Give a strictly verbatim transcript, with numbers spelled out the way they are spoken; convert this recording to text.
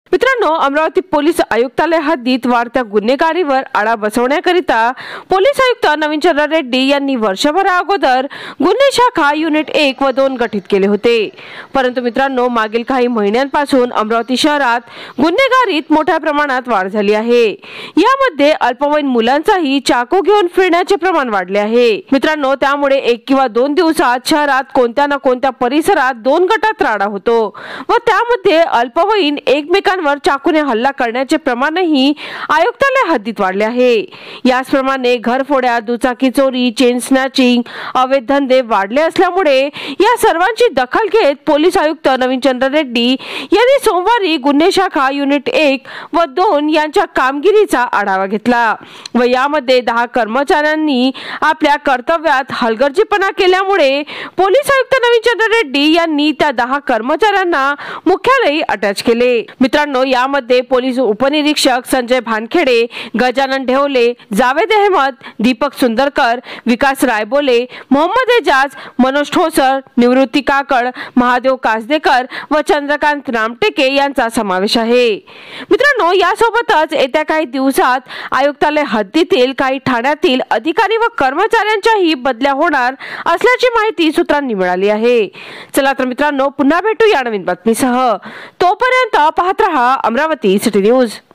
मित्रांनो, अमरावती पोलीस आयुक्तालय हद्दीत वाढत्या गुन्हेगारीवर आळा बसवण्याकरिता पोलीस आयुक्त नवीनचंद्र रेड्डी यांनी वर्षभरा अगोदर गुन्हे शाखा युनिट एक व दोन गठीत केले होते। परंतु मित्रांनो, मागील काही महिन्यांपासून अमरावती शहरात गुन्हेगारीत मोठ्या प्रमाणात वाढ झाली आहे। यामध्ये अल्पवयीन मुलांचाही चाकू घेऊन फिरण्याचे प्रमाण वाढले आहे। मित्रांनो, त्यामुळे एक किंवा दोन दिवसात शहरात कोणत्या ना कोणत्या परिसरात दोन गटात राडा होतो व त्यामध्ये अल्पवयीन एकमेकांवर चाकूने हल्ला करण्याचे प्रमाणही आयुक्तालय हद्दीत वाढले आहे। याचप्रमाणे घरफोड्या, दुचाकी चोरी, चेन स्नॅचिंग, अवैध धंदे वाढले असल्यामुळे या सर्वांची दखल घेत पोलीस आयुक्त नवीनचंद्र रेड्डी यांनी सोमवारी गुन्हे शाखा युनिट एक व दोन यांच्या कामगिरीचा आढावा घेतला व यामध्ये दहा कर्मचाऱ्यांनी आपल्या कर्तव्यात हलगर्जीपणा केल्यामुळे पोलीस आयुक्त नवीनचंद्र रेड्डी यांनी त्या दहा कर्मचाऱ्यांना मुख्यालयी अटॅच केले। मित्रांनो, यामध्ये पोलीस उपनिरीक्षक संजय भानखेडे, गजानन ढेवले, जावेद अहमद, दीपक सुंदरकर, विकास रायबोले, मोहम्मद एजाज, मनोज ठोसर, निवृत्ती काकड, महादेव कासदेकर व चंद्रकांत रामटेके यांचा समावेश आहे। मित्रांनो, यासोबतच येत्या काही दिवसात आयुक्तालय हद्दीतील काही ठाण्यातील अधिकारी व कर्मचाऱ्यांच्याही बदल्या होणार असल्याची माहिती सूत्रांनी मिळाली आहे। चला तर मित्रांनो, पुन्हा भेटू या नवीन बातमीसह। तोपर्यंत पाहत रहा अमरावती सिटी न्यूज।